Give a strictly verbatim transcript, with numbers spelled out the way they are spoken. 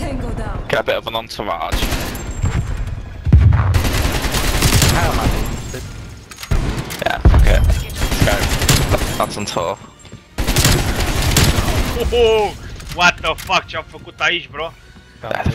Tango down. Get a bit of an entourage. How am I? Yeah, fuck it. Let's go. That's on tour. Oh, what the fuck ce-am făcut aici, bro? Yeah,